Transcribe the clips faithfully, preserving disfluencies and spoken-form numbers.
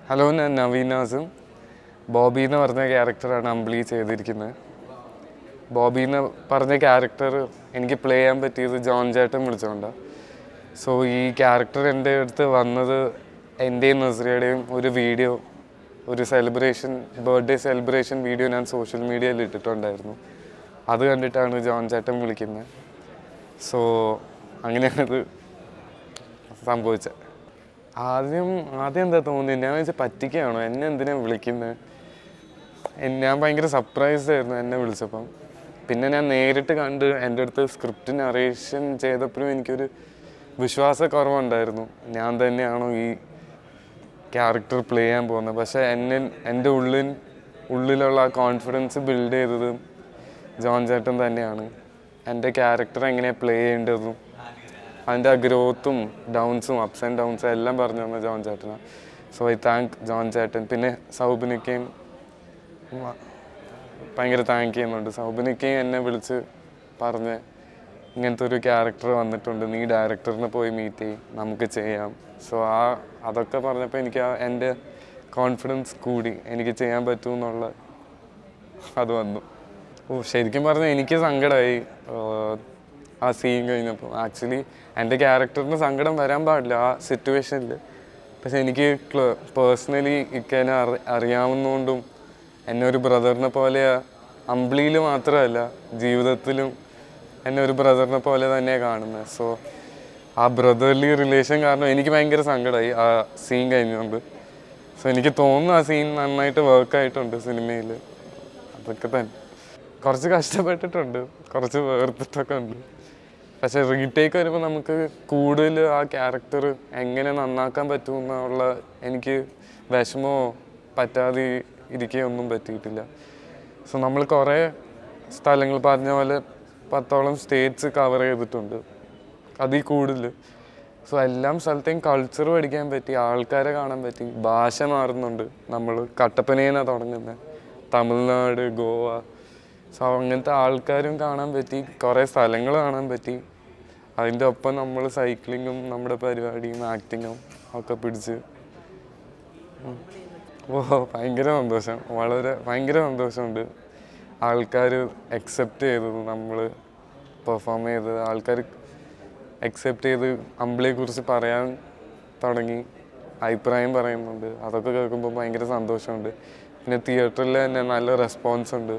Hello, I am Naveen Nazeem. Bobby is a character in Ambili. Bobby is a character I play with John Chatham. So, this character is a video, a celebration, birthday celebration video on social media. That's John Chatham. So, that's what ആദ്യം ആദ്യം എന്താ തോന്നുന്നത് ഞാൻ വെച്ചാൽ പറ്റിക്കുകയാണോ എന്നെ എന്തിനാണ് വിളിക്കുന്നത് ഞാൻ ഭയങ്കര സർപ്രൈസ്ഡ് ആയിരുന്നു എന്നെ വിളിച്ചപ്പം പിന്നെ ഞാൻ നേരിട്ട് കണ്ട് എൻ്റെ അടുത്ത് സ്ക്രിപ്റ്റ് നറേഷൻ ചെയ്തപ്പോഴും എനിക്കൊരു വിശ്വാസക്കുറവുണ്ടായിരുന്നു ഞാൻ തന്നെയാണോ ഈ ക്യാരക്ടർ പ്ലേ ചെയ്യാൻ പോകുന്നത് പക്ഷേ എന്നെ എൻ്റെ ഉള്ളിൽ ഉള്ളിലുള്ള ആ കോൺഫിഡൻസ് ബിൽഡ് ചെയ്തത് ജോൺ ചേട്ടൻ തന്നെയാണ് എൻ്റെ ക്യാരക്ടർ എങ്ങനെയാണ് പ്ലേ ചെയ്യേണ്ടതും അതിൻ്റെ ആ ഗ്രോത്തും ഡൗൺസും അപ്സ് ആൻഡ് ഡൗൺസും എല്ലാം പറഞ്ഞു തന്ന ജോൺ ചേട്ടനാണ് സോ ഐ താങ്ക് ജോൺ ചേട്ടൻ പിന്നെ സൗബിനിക്കയും ഭയങ്കര താങ്ക് ചെയ്യുന്നുണ്ട് സൗബിനിക്കയും എന്നെ വിളിച്ച് പറഞ്ഞ് ഇങ്ങനത്തെ ഒരു ക്യാരക്ടർ വന്നിട്ടുണ്ട് നീ ഡയറക്ടറിനെ പോയി മീറ്റ് ചെയ്യും നമുക്ക് ചെയ്യാം സോ ആ അതൊക്കെ പറഞ്ഞപ്പോൾ എനിക്ക് ആ എൻ്റെ കോൺഫിഡൻസ് കൂടി എനിക്ക് ചെയ്യാൻ പറ്റുമെന്നുള്ള അത് വന്നു ഓ ശരിക്കും പറഞ്ഞാൽ എനിക്ക് സങ്കടമായി ആ സീൻ കഴിഞ്ഞപ്പോൾ ആക്ച്വലി എൻ്റെ ക്യാരക്ടറിന് സങ്കടം വരാൻ പാടില്ല ആ സിറ്റുവേഷനിൽ പക്ഷെ എനിക്ക് പേഴ്സണലി ഇക്കെന്നെ അറി അറിയാവുന്നതുകൊണ്ടും എന്നെ ഒരു ബ്രദറിനെ പോലെ അമ്പിളിയിൽ മാത്രമല്ല ജീവിതത്തിലും എന്നെ ഒരു ബ്രദറിനെ പോലെ തന്നെയാണ് കാണുന്നത് സോ ആ ബ്രദർലി റിലേഷൻ കാരണം എനിക്ക് ഭയങ്കര സങ്കടമായി ആ സീൻ കഴിഞ്ഞുകൊണ്ട് സോ എനിക്ക് തോന്നുന്നു ആ സീൻ നന്നായിട്ട് വർക്കായിട്ടുണ്ട് സിനിമയിൽ അതൊക്കെ തന്നെ കുറച്ച് കഷ്ടപ്പെട്ടിട്ടുണ്ട് കുറച്ച് വേർത്തിട്ടൊക്കെ ഉണ്ട് പക്ഷേ റീടേക്ക് വരുമ്പോൾ നമുക്ക് കൂടുതൽ ആ ക്യാരക്ടർ എങ്ങനെ നന്നാക്കാൻ പറ്റുമെന്നുള്ള എനിക്ക് വിഷമോ പറ്റാതെ ഇരിക്കുകയൊന്നും പറ്റിയിട്ടില്ല സോ നമ്മൾ കുറേ സ്ഥലങ്ങൾ പറഞ്ഞ പോലെ പത്തോളം സ്റ്റേറ്റ്സ് കവർ ചെയ്തിട്ടുണ്ട് അതിൽ കൂടുതൽ സോ എല്ലാം സ്ഥലത്തെയും കൾച്ചർ പഠിക്കാൻ പറ്റി ആൾക്കാരെ കാണാൻ പറ്റി ഭാഷ മാറുന്നുണ്ട് നമ്മൾ കട്ടപ്പനയിലാണ് തുടങ്ങുന്നത് തമിഴ്നാട് ഗോവ സോ അങ്ങനത്തെ ആൾക്കാരും കാണാൻ പറ്റി കുറേ സ്ഥലങ്ങൾ കാണാൻ പറ്റി അതിൻ്റെ ഒപ്പം നമ്മൾ സൈക്ലിങ്ങും നമ്മുടെ പരിപാടിയും ആക്ടിങ്ങും ഒക്കെ പിടിച്ച് ഓ ഭയങ്കര സന്തോഷം വളരെ ഭയങ്കര സന്തോഷമുണ്ട് ആൾക്കാർ അക്സെപ്റ്റ് ചെയ്തത് നമ്മൾ പെർഫോം ചെയ്തത് ആൾക്കാർ അക്സെപ്റ്റ് ചെയ്ത് അമ്പിളിയെക്കുറിച്ച് പറയാൻ തുടങ്ങി അഭിപ്രായം പറയുന്നുണ്ട് അതൊക്കെ കേൾക്കുമ്പോൾ ഭയങ്കര സന്തോഷമുണ്ട് പിന്നെ തിയേറ്ററിൽ തന്നെ നല്ല റെസ്പോൺസ് ഉണ്ട്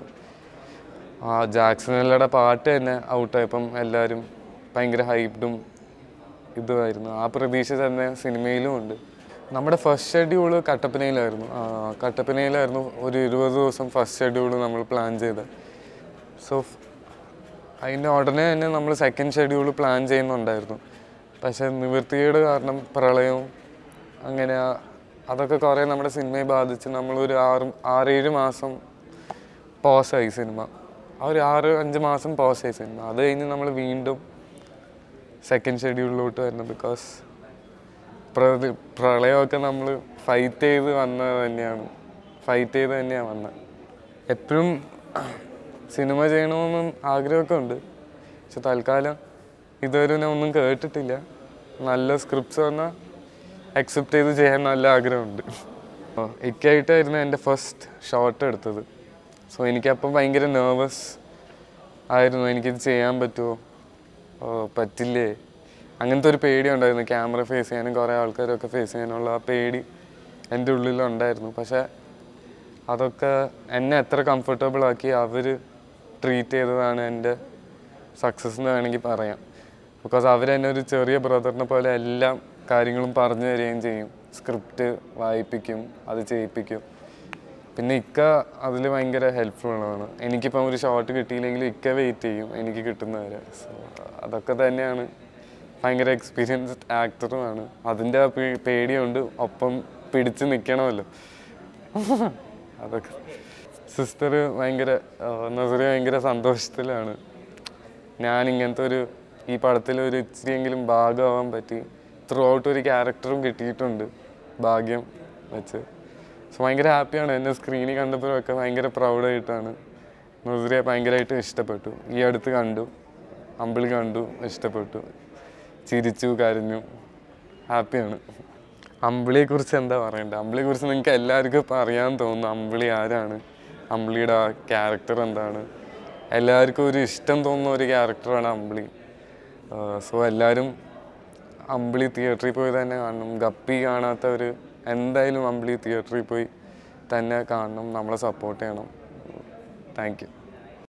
ആ ജാക്സണല്ലയുടെ പാട്ട് തന്നെ ഔട്ടായപ്പം എല്ലാവരും ഭയങ്കര ഹൈപ്ഡും ഇതുമായിരുന്നു ആ പ്രതീക്ഷ തന്നെ സിനിമയിലും ഉണ്ട് നമ്മുടെ ഫസ്റ്റ് ഷെഡ്യൂൾ കട്ടപ്പനയിലായിരുന്നു കട്ടപ്പനയിലായിരുന്നു ഒരു ഇരുപത് ദിവസം ഫസ്റ്റ് ഷെഡ്യൂൾ നമ്മൾ പ്ലാൻ ചെയ്തത് സോ അതിൻ്റെ ഉടനെ തന്നെ നമ്മൾ സെക്കൻഡ് ഷെഡ്യൂൾ പ്ലാൻ ചെയ്യുന്നുണ്ടായിരുന്നു പക്ഷേ നിവൃത്തിയുടെ കാരണം പ്രളയവും അങ്ങനെ അതൊക്കെ കുറേ നമ്മുടെ സിനിമയെ ബാധിച്ച് നമ്മളൊരു ആറ് ആറേഴ് മാസം പോസായി സിനിമ ആ ഒരു ആറ് അഞ്ച് മാസം പോസ് ആയി സിനിമ അത് കഴിഞ്ഞ് നമ്മൾ വീണ്ടും സെക്കൻഡ് ഷെഡ്യൂളിലോട്ട് വരണം ബിക്കോസ് പ്ര പ്രളയമൊക്കെ നമ്മൾ ഫൈറ്റ് ചെയ്ത് വന്നത് തന്നെയാണ് ഫൈറ്റ് ചെയ്ത് തന്നെയാണ് വന്നത് എപ്പോഴും സിനിമ ചെയ്യണമെന്നും ആഗ്രഹമൊക്കെ ഉണ്ട് പക്ഷെ തൽക്കാലം ഇതുവരെ ഞാൻ ഒന്നും കേട്ടിട്ടില്ല നല്ല സ്ക്രിപ്റ്റ്സ് വന്നാൽ അക്സെപ്റ്റ് ചെയ്ത് ചെയ്യാൻ നല്ല ആഗ്രഹമുണ്ട് ഇക്കായിട്ടായിരുന്നു എൻ്റെ ഫസ്റ്റ് ഷോട്ട് എടുത്തത് സോ എനിക്കപ്പം ഭയങ്കര നെർവസ് ആയിരുന്നു എനിക്കിത് ചെയ്യാൻ പറ്റുമോ പറ്റില്ലേ അങ്ങനത്തെ ഒരു പേടി ഉണ്ടായിരുന്നു ക്യാമറ ഫേസ് ചെയ്യാനും കുറേ ആൾക്കാരൊക്കെ ഫേസ് ചെയ്യാനുള്ള ആ പേടി എൻ്റെ ഉള്ളിലുണ്ടായിരുന്നു പക്ഷേ അതൊക്കെ എന്നെ എത്ര കംഫർട്ടബിൾ ആക്കി അവർ ട്രീറ്റ് ചെയ്തതാണ് എൻ്റെ സക്സസ് എന്ന് വേണമെങ്കിൽ പറയാം ബിക്കോസ് അവരെന്നെ ഒരു ചെറിയ ബ്രദറിനെ പോലെ എല്ലാ കാര്യങ്ങളും പറഞ്ഞു തരികയും ചെയ്യും സ്ക്രിപ്റ്റ് വായിപ്പിക്കും അത് ചെയ്യിപ്പിക്കും പിന്നെ ഇക്ക അതിൽ ഭയങ്കര ഹെൽപ്ഫുള്ളാണ് എനിക്കിപ്പം ഒരു ഷോട്ട് കിട്ടിയില്ലെങ്കിൽ ഇക്ക വെയിറ്റ് ചെയ്യും എനിക്ക് കിട്ടുന്നവരെ സോ അതൊക്കെ തന്നെയാണ് ഭയങ്കര എക്സ്പീരിയൻസ്ഡ് ആക്ടറുമാണ് അതിൻ്റെ ആ പേടിയുണ്ട് ഒപ്പം പിടിച്ച് നിൽക്കണമല്ലോ അതൊക്കെ സിസ്റ്റർ ഭയങ്കര നസറി ഭയങ്കര സന്തോഷത്തിലാണ് ഞാൻ ഇങ്ങനത്തെ ഒരു ഈ പടത്തിൽ ഒരു ഇച്ചിരിയെങ്കിലും ഭാഗമാവാൻ പറ്റി ത്രൂ ഔട്ട് ഒരു ക്യാരക്ടറും കിട്ടിയിട്ടുണ്ട് ഭാഗ്യം വെച്ച് സോ ഭയങ്കര ഹാപ്പിയാണ് എന്നെ സ്ക്രീനിൽ കണ്ടപ്പോഴൊക്കെ ഭയങ്കര പ്രൗഡായിട്ടാണ് നസറിയെ ഭയങ്കരമായിട്ട് ഇഷ്ടപ്പെട്ടു ഈ അടുത്ത് കണ്ടു അമ്പിളി കണ്ടു ഇഷ്ടപ്പെട്ടു ചിരിച്ചു കരഞ്ഞു ഹാപ്പിയാണ് അമ്പിളിയെക്കുറിച്ച് എന്താ പറയണ്ടത്? അമ്പിളിയെക്കുറിച്ച് നിങ്ങൾക്ക് എല്ലാവർക്കും ഇപ്പോൾ അറിയാൻ തോന്നുന്നു. അമ്പിളി ആരാണ്, അമ്പിളിയുടെ ആ ക്യാരക്ടർ എന്താണ്. എല്ലാവർക്കും ഒരു ഇഷ്ടം തോന്നുന്ന ഒരു ക്യാരക്ടറാണ് അമ്പിളി. സോ എല്ലാവരും അമ്പിളി തിയേറ്ററിൽ പോയി തന്നെ കാണണം. ഗപ്പി കാണാത്തവർ എന്തായാലും അമ്പിളി തിയേറ്ററിൽ പോയി തന്നെ കാണണം. നമ്മളെ സപ്പോർട്ട് ചെയ്യണം. Thank U.